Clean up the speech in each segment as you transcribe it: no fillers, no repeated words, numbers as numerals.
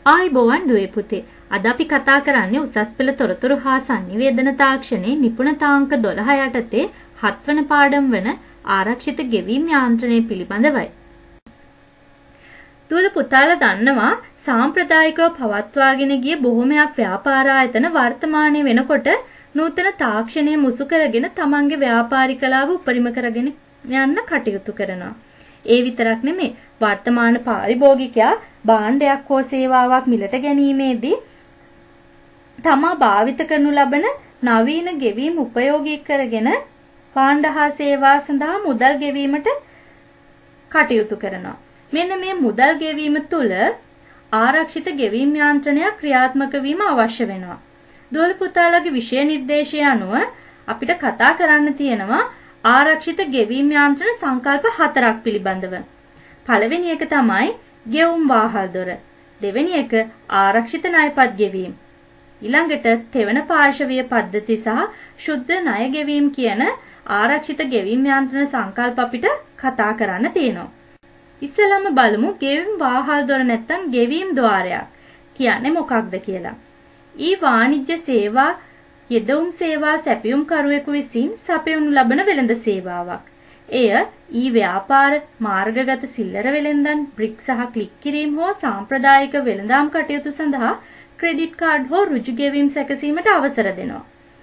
ආයිබෝවන් දුවේ පුතේ. අද අපි කතා කරන්නේ උසස් පෙළ තොරතුරු හා sannivedana තාක්ෂණයේ නිපුණතාංක 12 යටතේ 7 වන පාඩම් වන ආරක්ෂිත ගෙවීම් යාන්ත්‍රණය පිළිබඳවයි. දුවල පුතාලා දන්නවා සාම්ප්‍රදායිකව පවත්වාගෙන ගිය බොහොමයක් ව්‍යාපාර ආයතන වර්තමානයේ වෙනකොට නූතන තාක්ෂණය මුසු කරගෙන තමන්ගේ ව්‍යාපාරික ලාභ උපරිම කරගෙන යන්න කටයුතු කරනවා. ඒ විතරක් නෙමෙයි වර්තමාන පාරිභෝගිකයා භාණ්ඩයක් හෝ සේවාවක් මිලට ගැනීමේදී තමා භාවිත කරනු ලබන නවීන ගෙවීම් උපයෝගී කරගෙන භාණ්ඩ හා සේවා සඳහා මුදල් ගෙවීමට කටයුතු කරනවා. මෙන්න මේ මුදල් ගෙවීම තුළ ආරක්ෂිත ගෙවීම් යාන්ත්‍රණයක් ක්‍රියාත්මක වීම අවශ්‍ය වෙනවා. දුවල පුතාලගේ විෂය නිර්දේශය අනුව අපිට කතා කරන්න තියෙනවා ආරක්ෂිත ගෙවීම් යාන්ත්‍රණ සංකල්ප 4ක් පිළිබඳව. පළවෙනි එක තමයි ගෙවුම් වාහල් දොර. දෙවෙනි එක ආරක්ෂිත ණයපත් ගෙවීම. ඊළඟට තෙවන පාර්ශවීය පද්ධති සහ ශුද්ධ ණය ගෙවීම කියන ආරක්ෂිත ගෙවීම් යාන්ත්‍රණ සංකල්ප අපිට කතා කරන්න තියෙනවා. ඉස්සෙල්ලාම බලමු ගෙවීම් වාහල් දොර නැත්නම් ගෙවීම් ద్వාරයක් කියන්නේ මොකක්ද කියලා. ඊ වාණිජ්‍ය සේවා යෙදවුම් සේවා සැපයුම් කරුවෙකු විසින් සපයනු ලබන වෙළඳ සේවාවක්. එය ඊ ව්‍යාපාර මාර්ගගත සිල්ලර වෙළෙන්දන් බ්‍රික් සහ ක්ලික් කිරීම හෝ සාම්ප්‍රදායික වෙළඳාම් කටයුතු සඳහා ක්‍රෙඩිට් කාඩ් හෝ ඍජු ගෙවීම් සැකසීමට අවසර දෙනවා.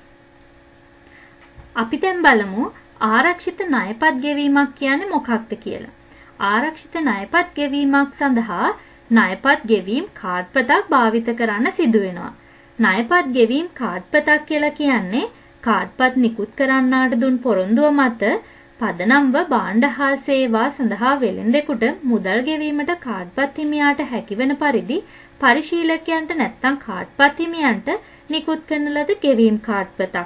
අපි දැන් බලමු ආරක්ෂිත ණයපත් ගෙවීමක් කියන්නේ මොකක්ද කියලා. ආරක්ෂිත ණයපත් ගෙවීමක් සඳහා ණයපත් ගෙවීම් කාඩ් පතක් භාවිත කරන්න සිදු වෙනවා. ණයපත් ගෙවීම් කාඩ් පතක් කියලා කියන්නේ කාඩ් පත් නිකුත් කරන්නාට දුන් පොරොන්දුව මත පදනම්ව භාණ්ඩ හා සේවා සඳහා වෙළෙන්දෙකුට මුදල් ගෙවීමට කාඩ් පත් හිමියාට හැකිවන පරිදි පරිශීලකයන්ට නැත්නම් කාඩ් පත් හිමියන්ට නිකුත් කරන ලද ගෙවීම් කාඩ් පතක්.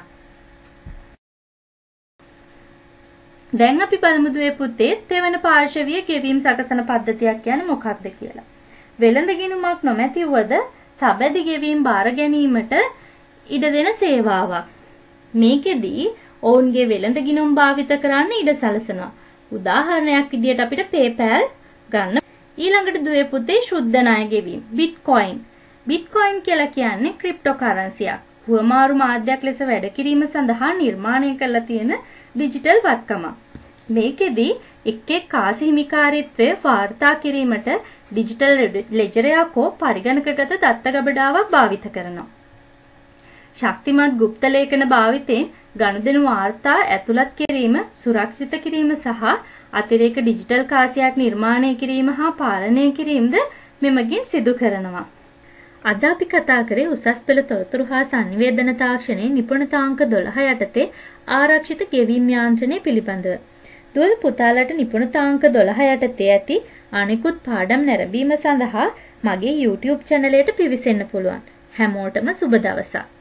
දැන් අපි බලමු දුවේ පුතේ තෙවන පාර්ශවීය ගෙවීම් සකසන පද්ධතියක් කියන්නේ මොකක්ද කියලා. වෙළඳ ගිණුමක් නොමැතිවද සබැදි ගෙවීම් බාර ගැනීමට ඉඩ දෙන සේවාවක්. මේකෙදී ඔවුන්ගේ වෙළඳ ගිණුම් භාවිත කරන්න ඉඩ සැලසෙනවා. උදාහරණයක් විදියට අපිට PayPal ගන්න. ඊළඟට දුවේ පුතේ ශුද්ධ ණය ගෙවීම Bitcoin. Bitcoin කියලා කියන්නේ ක්‍රිප්ටෝකරන්සියක්. හුවමාරු මාධ්‍යයක් ලෙස වැඩ කිරීම සඳහා නිර්මාණය කරලා තියෙන ඩිජිටල් වත්කමක්. මේකෙදී එක් එක් කාසි හිමිකාරීත්වය වාර්තා කිරීමට ඩිජිටල් ලෙජරයක් හෝ පරිගණකගත දත්ත ගබඩාවක් භාවිත කරනවා. ශක්තිමත් গুপ্ত ලේඛන භාවිතයෙන් ගනුදෙනු වාර්තා ඇතුළත් කිරීම, සුරක්ෂිත කිරීම සහ අතිරේක ඩිජිටල් කාසියක් නිර්මාණය කිරීම හා පාලනය කිරීමද මෙමගින් සිදු කරනවා. අද අපි කතා කරේ උසස් පෙළ තොරතුරු හා sannivedana තාක්ෂණයේ නිපුණතාංක 12 යටතේ ආරක්ෂිත ගෙවීම් යාන්ත්‍රණය පිළිබඳව. දුවල පුතාලට නිපුණතාංක 12 යටතේ ඇති අනෙකුත් පාඩම් නැරඹීම සඳහා මගේ YouTube චැනලයට පිවිසෙන්න පුළුවන්. හැමෝටම සුබ දවසක්.